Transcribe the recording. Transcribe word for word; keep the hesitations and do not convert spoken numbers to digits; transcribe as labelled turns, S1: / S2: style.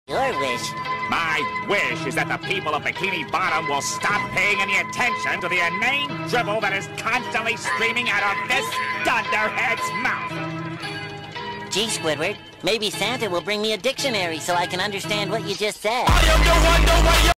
S1: Your wish.
S2: My wish is that the people of Bikini Bottom will stop paying any attention to the inane dribble that is constantly streaming out of this dunderhead's mouth.
S1: Gee, Squidward, maybe Santa will bring me a dictionary so I can understand what you just said.
S2: I am the one, the way